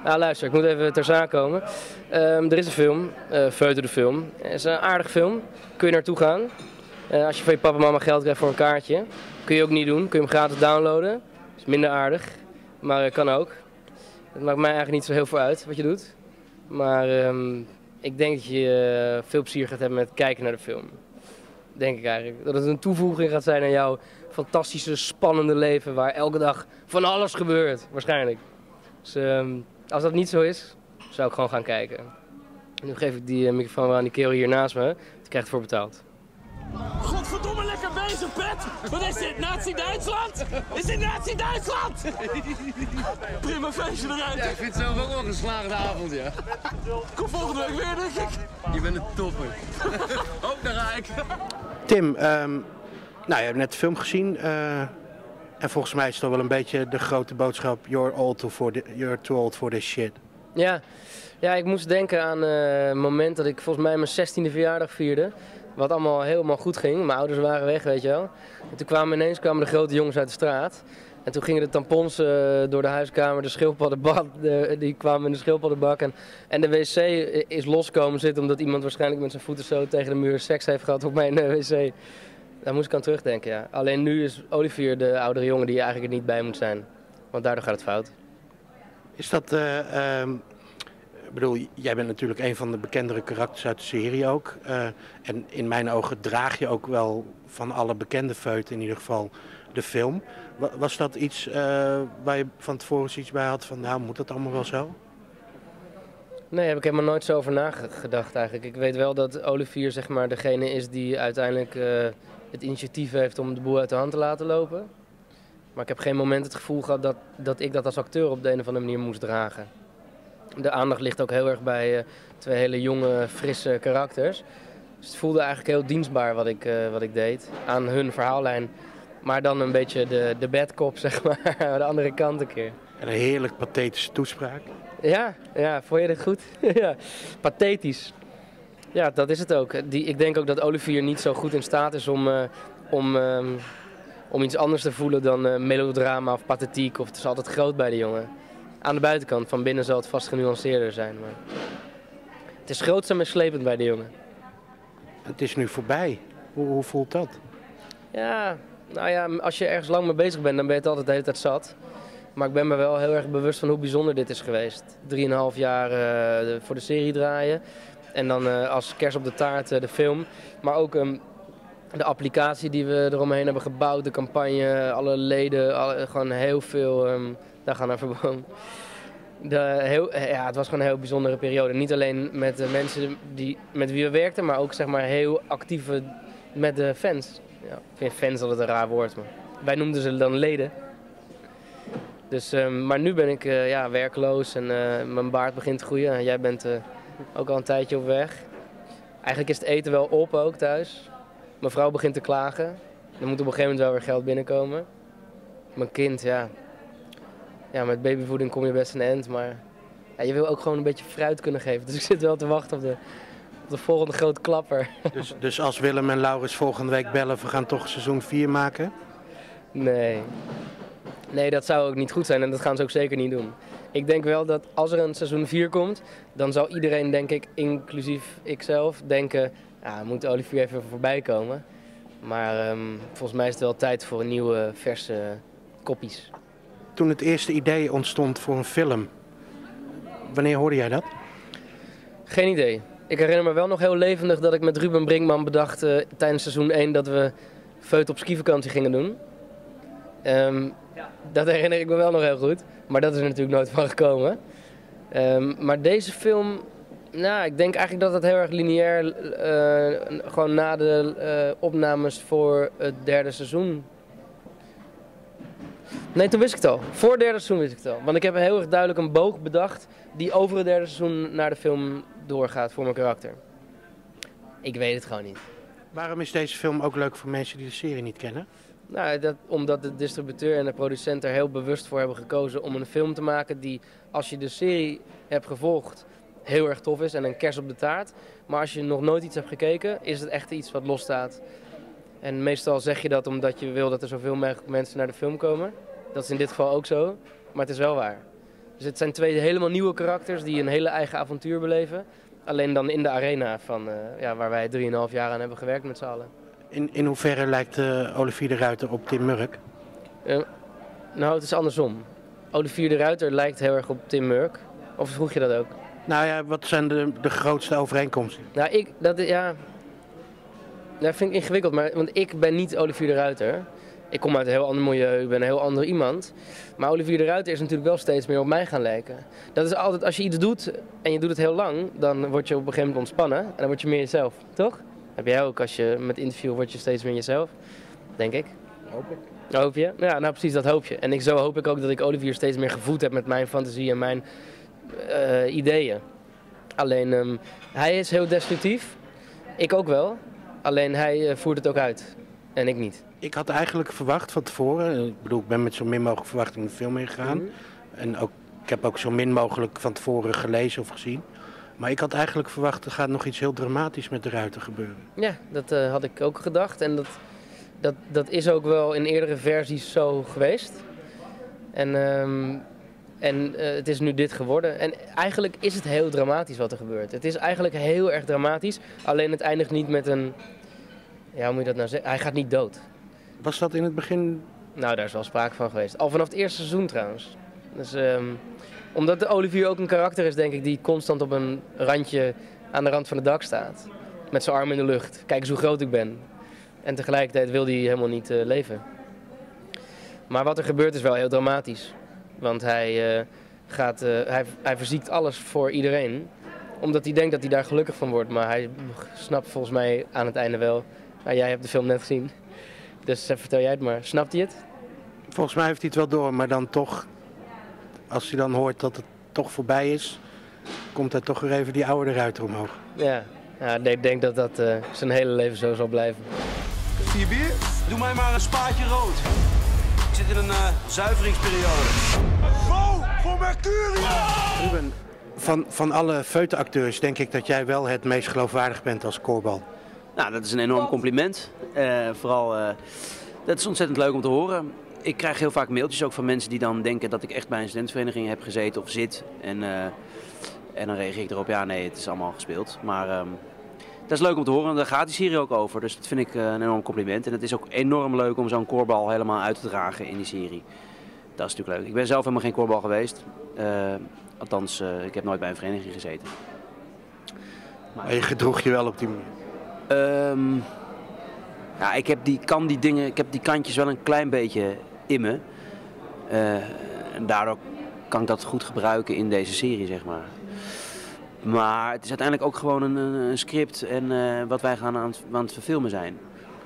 Nou luister, ik moet even ter zake komen. Er is een film, Veuter de film. Het is een aardig film. Kun je naartoe gaan. Als je van je papa en mama geld krijgt voor een kaartje. Kun je ook niet doen. Kun je hem gratis downloaden. Is minder aardig. Maar kan ook. Het maakt mij eigenlijk niet zo heel veel uit wat je doet. Maar ik denk dat je veel plezier gaat hebben met kijken naar de film. Denk ik eigenlijk. Dat het een toevoeging gaat zijn aan jouw fantastische, spannende leven. Waar elke dag van alles gebeurt. Waarschijnlijk. Dus als dat niet zo is, zou ik gewoon gaan kijken. Nu geef ik die microfoon wel aan die kerel hier naast me. Die krijgt ervoor betaald. Godverdomme lekker bezig, Pet! Wat is dit? Nazi-Duitsland? Is dit Nazi-Duitsland? Prima feestje eruit. Ja, ik vind het zelf ook wel een geslaagde avond, ja. Kom volgende week weer, denk ik. Je bent een topper. Ook daar ga ik. Tim, je hebt net de film gezien. En volgens mij is het toch wel een beetje de grote boodschap. You're too old for this shit. Ja, ik moest denken aan het moment dat ik volgens mij mijn 16e verjaardag vierde. Wat allemaal helemaal goed ging. Mijn ouders waren weg, weet je wel. En toen kwamen de grote jongens uit de straat. En toen gingen de tampons door de huiskamer, de schildpaddenbak, die kwamen in de schildpaddenbak. En de wc is los komen zitten omdat iemand waarschijnlijk met zijn voeten zo tegen de muur seks heeft gehad op mijn wc. Daar moest ik aan terugdenken, ja. Alleen nu is Olivier de oudere jongen die eigenlijk er niet bij moet zijn. Want daardoor gaat het fout. Is dat, ik bedoel, jij bent natuurlijk een van de bekendere karakters uit de serie ook. En in mijn ogen draag je ook wel van alle bekende feuten in ieder geval de film. Was dat iets waar je van tevoren iets bij had van, nou moet dat allemaal wel zo? Nee, daar heb ik helemaal nooit zo over nagedacht eigenlijk. Ik weet wel dat Olivier zeg maar degene is die uiteindelijk het initiatief heeft om de boel uit de hand te laten lopen. Maar ik heb geen moment het gevoel gehad dat ik dat als acteur op de een of andere manier moest dragen. De aandacht ligt ook heel erg bij twee hele jonge, frisse karakters. Dus het voelde eigenlijk heel dienstbaar wat ik deed aan hun verhaallijn. Maar dan een beetje de bad cop, zeg maar, aan de andere kant een keer. En een heerlijk pathetische toespraak. Ja, vond je dit goed? Ja, pathetisch. Ja, dat is het ook. Ik denk ook dat Olivier niet zo goed in staat is om iets anders te voelen dan melodrama of pathetiek. Of het is altijd groot bij de jongen. Aan de buitenkant, van binnen zal het vast genuanceerder zijn. Maar het is grootst en meeslepend bij de jongen. Het is nu voorbij. Hoe voelt dat? Ja, nou ja, als je ergens lang mee bezig bent, dan ben je het altijd de hele tijd zat. Maar ik ben me wel heel erg bewust van hoe bijzonder dit is geweest. 3,5 jaar voor de serie draaien. En dan als kers op de taart de film. Maar ook de applicatie die we eromheen hebben gebouwd, de campagne, alle leden, gewoon heel veel. Daar gaan naar verboom. Het was gewoon een heel bijzondere periode. Niet alleen met de mensen met wie we werkten, maar ook zeg maar heel actief met de fans. Ja, ik vind fans altijd een raar woord, maar wij noemden ze dan leden. Dus, maar nu ben ik werkloos en mijn baard begint te groeien. Jij bent ook al een tijdje op weg. Eigenlijk is het eten wel op ook thuis. Mijn vrouw begint te klagen. Er moet op een gegeven moment wel weer geld binnenkomen. Mijn kind, ja, met babyvoeding kom je best een eind, maar ja, je wil ook gewoon een beetje fruit kunnen geven. Dus ik zit wel te wachten op de volgende grote klapper. Dus als Willem en Laurens volgende week bellen, we gaan toch seizoen 4 maken? Nee, dat zou ook niet goed zijn en dat gaan ze ook zeker niet doen. Ik denk wel dat als er een seizoen 4 komt, dan zal iedereen, denk ik, inclusief ikzelf, denken, ja, moet Olivier even voorbij komen. Maar volgens mij is het wel tijd voor een nieuwe, verse koppies. Toen het eerste idee ontstond voor een film, wanneer hoorde jij dat? Geen idee. Ik herinner me wel nog heel levendig dat ik met Ruben Brinkman bedacht tijdens seizoen 1 dat we feut op skivakantie gingen doen. Dat herinner ik me wel nog heel goed, maar dat is er natuurlijk nooit van gekomen. Maar deze film, nou, ik denk eigenlijk dat het heel erg lineair, gewoon na de opnames voor het derde seizoen. Nee, toen wist ik het al. Voor het derde seizoen wist ik het al. Want ik heb heel erg duidelijk een boog bedacht die over het derde seizoen naar de film doorgaat voor mijn karakter. Ik weet het gewoon niet. Waarom is deze film ook leuk voor mensen die de serie niet kennen? Nou, omdat de distributeur en de producent er heel bewust voor hebben gekozen om een film te maken die, als je de serie hebt gevolgd, heel erg tof is en een kers op de taart. Maar als je nog nooit iets hebt gekeken, is het echt iets wat losstaat. En meestal zeg je dat omdat je wil dat er zoveel mogelijk mensen naar de film komen. Dat is in dit geval ook zo, maar het is wel waar. Dus het zijn 2 helemaal nieuwe karakters die een hele eigen avontuur beleven. Alleen dan in de arena van, waar wij 3,5 jaar aan hebben gewerkt met z'n allen. In hoeverre lijkt Olivier de Ruiter op Tim Murk? Nou, het is andersom. Olivier de Ruiter lijkt heel erg op Tim Murk. Of vroeg je dat ook? Nou ja, wat zijn de grootste overeenkomsten? Nou, dat vind ik ingewikkeld, want ik ben niet Olivier de Ruiter. Ik kom uit een heel ander milieu, ik ben een heel ander iemand. Maar Olivier de Ruiter is natuurlijk wel steeds meer op mij gaan lijken. Dat is altijd, als je iets doet en je doet het heel lang, dan word je op een gegeven moment ontspannen. En dan word je meer jezelf, toch? Heb jij ook, als je met interview word je steeds meer jezelf. Denk ik. Hoop ik. Hoop je? Ja, nou precies, dat hoop je. En zo hoop ik ook dat ik Olivier steeds meer gevoed heb met mijn fantasie en mijn ideeën. Alleen, hij is heel destructief. Ik ook wel. Alleen hij voert het ook uit. En ik niet. Ik had eigenlijk verwacht van tevoren, ik bedoel, ik ben met zo min mogelijk verwachting de film ingegaan. En ik heb ook zo min mogelijk van tevoren gelezen of gezien. Maar ik had eigenlijk verwacht, er gaat nog iets heel dramatisch met de Ruiter gebeuren. Ja, dat had ik ook gedacht. En dat is ook wel in eerdere versies zo geweest. En het is nu dit geworden. En eigenlijk is het heel dramatisch wat er gebeurt. Het is eigenlijk heel erg dramatisch. Alleen het eindigt niet met een... Ja, hoe moet je dat nou zeggen? Hij gaat niet dood. Was dat in het begin? Nou, daar is wel sprake van geweest. Al vanaf het eerste seizoen trouwens. Dus, omdat de Olivier ook een karakter is, denk ik, die constant op een randje aan de rand van het dak staat. Met zijn arm in de lucht. Kijk eens hoe groot ik ben. En tegelijkertijd wil hij helemaal niet leven. Maar wat er gebeurt is wel heel dramatisch. Want hij verziekt alles voor iedereen. Omdat hij denkt dat hij daar gelukkig van wordt. Maar hij snapt volgens mij aan het einde wel. Nou, jij hebt de film net gezien. Dus vertel jij het maar. Snapt hij het? Volgens mij heeft hij het wel door. Maar dan toch, als hij dan hoort dat het toch voorbij is, komt hij toch weer even die oude Ruiter omhoog. Ja, ik denk dat dat zijn hele leven zo zal blijven. 4 bier? Doe mij maar een spaatje rood. Ik zit in een zuiveringsperiode. Go voor Mercurius! Ruben, van alle feutenacteurs denk ik dat jij wel het meest geloofwaardig bent als Corbal. Nou, dat is een enorm compliment. Vooral, dat is ontzettend leuk om te horen. Ik krijg heel vaak mailtjes ook van mensen die dan denken dat ik echt bij een studentenvereniging heb gezeten of zit. En dan reageer ik erop, ja nee, het is allemaal gespeeld. Maar dat is leuk om te horen en daar gaat die serie ook over. Dus dat vind ik een enorm compliment. En het is ook enorm leuk om zo'n korbal helemaal uit te dragen in die serie. Dat is natuurlijk leuk. Ik ben zelf helemaal geen korbal geweest. Althans, ik heb nooit bij een vereniging gezeten. Maar je gedroeg je wel op die manier. Ja, ik heb die kantjes wel een klein beetje in me. En daardoor kan ik dat goed gebruiken in deze serie, zeg maar. Maar het is uiteindelijk ook gewoon een script en wat wij aan het verfilmen zijn.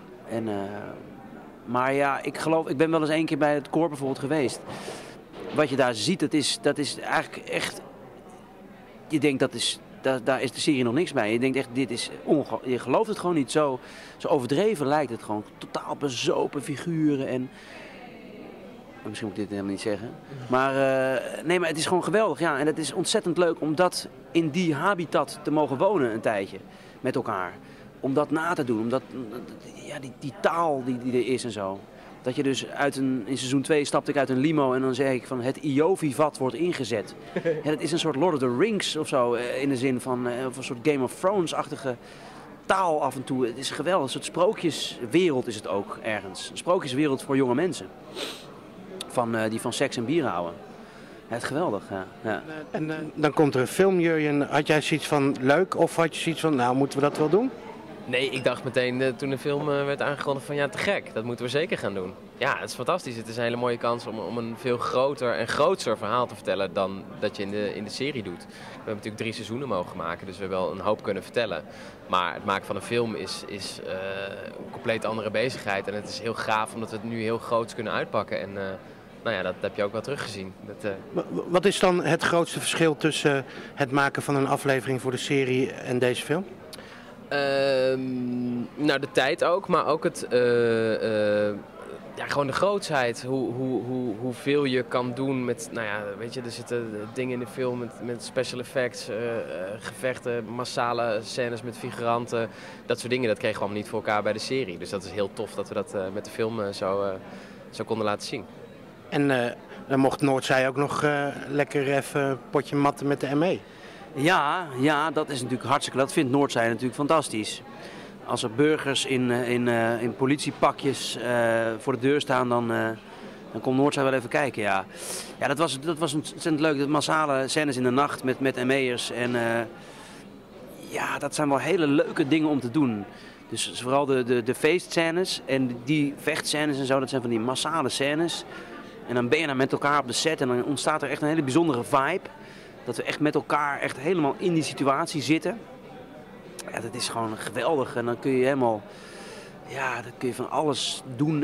Maar ja, ik ben wel eens 1 keer bij het koor bijvoorbeeld geweest. Wat je daar ziet, dat is eigenlijk echt... Je denkt, daar is de serie nog niks bij. Je denkt echt, je gelooft het gewoon niet. Zo overdreven lijkt het gewoon. Totaal bezopen figuren en... Misschien moet ik dit helemaal niet zeggen. Maar maar het is gewoon geweldig. Ja. En het is ontzettend leuk om dat in die habitat te mogen wonen een tijdje. Met elkaar. Om dat na te doen. Omdat die taal die er is en zo. Dat je dus in seizoen 2 stapte ik uit een limo en dan zei ik van het Iovi-vat wordt ingezet. Ja, dat is een soort Lord of the Rings of zo. In de zin van of een soort Game of Thrones-achtige taal af en toe. Het is geweldig. Een soort sprookjeswereld is het ook ergens. Een sprookjeswereld voor jonge mensen. Die van seks en bier houden. Ja, het is geweldig, ja. En dan komt er een film, Jurjen. Had jij zoiets van leuk of had je zoiets van, nou moeten we dat wel doen? Nee, ik dacht meteen toen de film werd aangekondigd van ja, te gek. Dat moeten we zeker gaan doen. Ja, het is fantastisch. Het is een hele mooie kans om een veel groter en grootser verhaal te vertellen dan dat je in de serie doet. We hebben natuurlijk 3 seizoenen mogen maken, dus we hebben wel een hoop kunnen vertellen. Maar het maken van een film is een compleet andere bezigheid. En het is heel gaaf omdat we het nu heel groots kunnen uitpakken. En dat heb je ook wel teruggezien. Wat is dan het grootste verschil tussen het maken van een aflevering voor de serie en deze film? De tijd ook, maar ook gewoon de grootsheid. Hoeveel je kan doen met, weet je, er zitten dingen in de film met special effects, gevechten, massale scènes met figuranten. Dat soort dingen, dat kregen we allemaal niet voor elkaar bij de serie. Dus dat is heel tof dat we dat met de film zo konden laten zien. En dan mocht Noordzij ook nog lekker even een potje matten met de ME. Ja, dat is natuurlijk hartstikke. Dat vindt Noordzij natuurlijk fantastisch. Als er burgers in politiepakjes voor de deur staan, dan komt Noordzij wel even kijken. Ja, dat was ontzettend leuk. De massale scènes in de nacht met ME'ers. En ja, dat zijn wel hele leuke dingen om te doen. Dus vooral de feestscènes en die vechtscènes en zo, dat zijn van die massale scènes. En dan ben je dan met elkaar op de set en dan ontstaat er echt een hele bijzondere vibe. Dat we echt met elkaar echt helemaal in die situatie zitten. Ja, dat is gewoon geweldig. En dan kun je helemaal, ja, dan kun je van alles doen.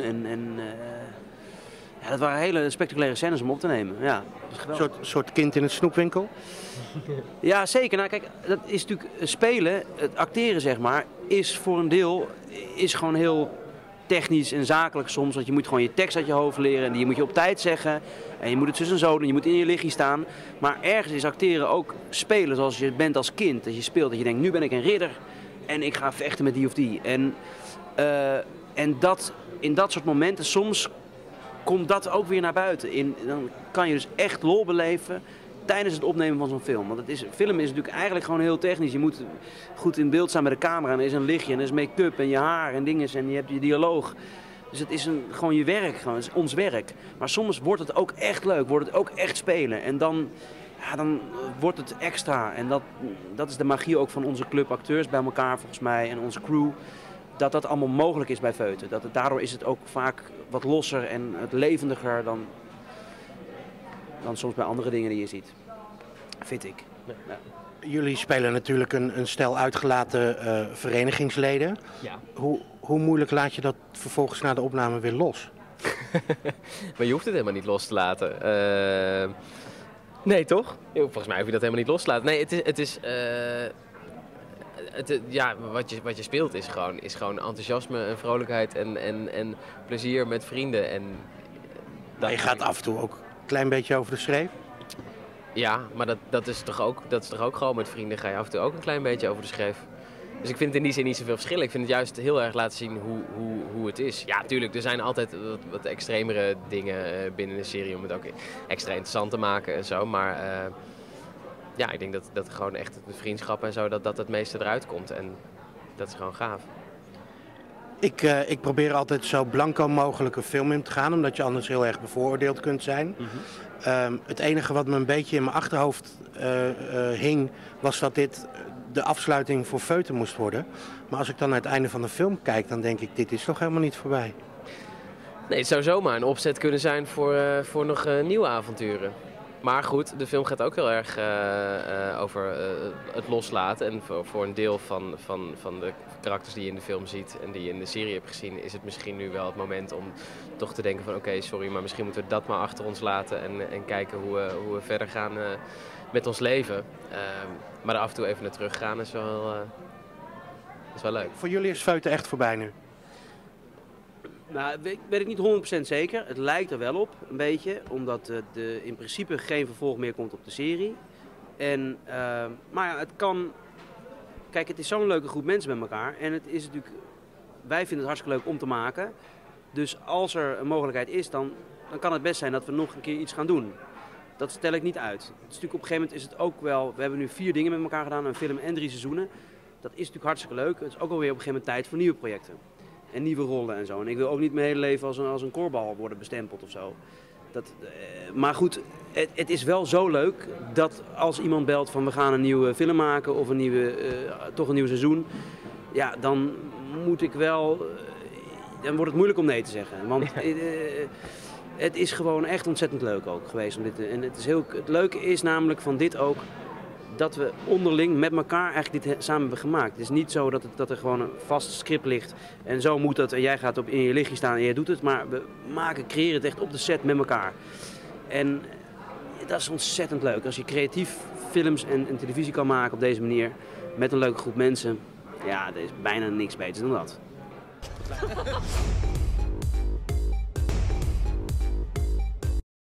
Ja, dat waren hele spectaculaire scènes om op te nemen. Ja, dat is Een soort kind in een snoepwinkel? Ja, zeker. Nou, kijk, dat is natuurlijk spelen, het acteren zeg maar, is voor een deel is gewoon heel technisch en zakelijk soms. Want je moet gewoon je tekst uit je hoofd leren en die moet je op tijd zeggen. En je moet het zus en zo doen, je moet in je lichtje staan. Maar ergens is acteren ook spelen zoals je bent als kind. Dat je speelt, dat je denkt, nu ben ik een ridder en ik ga vechten met die of die. En dat, in dat soort momenten soms komt dat ook weer naar buiten. Dan kan je dus echt lol beleven tijdens het opnemen van zo'n film. Want film is natuurlijk eigenlijk gewoon heel technisch. Je moet goed in beeld staan met de camera en er is een lichtje en er is make-up en je haar en dingen en je hebt je dialoog. Dus het is gewoon je werk, gewoon. Het is ons werk. Maar soms wordt het ook echt leuk, wordt het ook echt spelen. En dan wordt het extra. En dat is de magie ook van onze club acteurs bij elkaar volgens mij en onze crew. Dat allemaal mogelijk is bij Veuten. Daardoor is het ook vaak wat losser en het levendiger dan soms bij andere dingen die je ziet. Vind ik. Ja. Jullie spelen natuurlijk een stel uitgelaten verenigingsleden. Ja. Hoe moeilijk laat je dat vervolgens na de opname weer los? Maar je hoeft het helemaal niet los te laten. Nee, toch? Volgens mij hoef je dat helemaal niet los te laten. Nee, ja, wat je speelt is gewoon enthousiasme en vrolijkheid en plezier met vrienden. Maar je gaat af en toe ook een klein beetje over de schreef? Ja, maar dat is toch ook gewoon met vrienden ga je af en toe ook een klein beetje over de schreef. Dus ik vind het in die zin niet zoveel verschil. Ik vind het juist heel erg laten zien hoe het is. Ja, tuurlijk, er zijn altijd wat extremere dingen binnen een serie om het ook extra interessant te maken en zo. Maar ja, ik denk dat gewoon echt de vriendschap en zo, dat het meeste eruit komt. En dat is gewoon gaaf. Ik probeer altijd zo blanco mogelijk een film in te gaan, omdat je anders heel erg bevooroordeeld kunt zijn. Mm-hmm. Het enige wat me een beetje in mijn achterhoofd hing, was dat dit de afsluiting voor Veuten moest worden. Maar als ik dan naar het einde van de film kijk, dan denk ik, dit is toch helemaal niet voorbij. Nee, het zou zomaar een opzet kunnen zijn voor nog nieuwe avonturen. Maar goed, de film gaat ook heel erg over het loslaten. En voor een deel van de karakters die je in de film ziet en die je in de serie hebt gezien, is het misschien nu wel het moment om toch te denken van oké, sorry, maar misschien moeten we dat maar achter ons laten en kijken hoe we verder gaan met ons leven. Maar er af en toe even naar terug gaan is wel leuk. Voor jullie is Veuten echt voorbij nu? Nou, weet ik niet 100% zeker. Het lijkt er wel op, een beetje. Omdat in principe geen vervolg meer komt op de serie. Maar ja, het kan. Kijk, het is zo'n leuke groep mensen met elkaar. En het is natuurlijk. Wij vinden het hartstikke leuk om te maken. Dus als er een mogelijkheid is, dan kan het best zijn dat we nog een keer iets gaan doen. Dat stel ik niet uit. Het is natuurlijk op een gegeven moment is het ook wel. We hebben nu 4 dingen met elkaar gedaan, een film en 3 seizoenen. Dat is natuurlijk hartstikke leuk. Het is ook alweer op een gegeven moment tijd voor nieuwe projecten. En nieuwe rollen en zo. En ik wil ook niet mijn hele leven als een korbal worden bestempeld of zo. Maar goed, het is wel zo leuk dat als iemand belt van we gaan een nieuwe film maken of toch een nieuw seizoen. Ja, dan moet ik wel. Dan wordt het moeilijk om nee te zeggen. Want het is gewoon echt ontzettend leuk ook geweest om dit. En het leuke is namelijk van dit ook. Dat we onderling met elkaar eigenlijk dit samen hebben gemaakt. Het is niet zo dat er gewoon een vast script ligt en zo moet dat en jij gaat in je lichtje staan en jij doet het. Maar we creëren het echt op de set met elkaar. En dat is ontzettend leuk. Als je creatief films en televisie kan maken op deze manier met een leuke groep mensen. Ja, er is bijna niks beters dan dat.